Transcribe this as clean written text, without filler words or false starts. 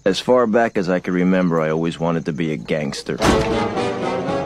As far back as I can remember, I always wanted to be a gangster.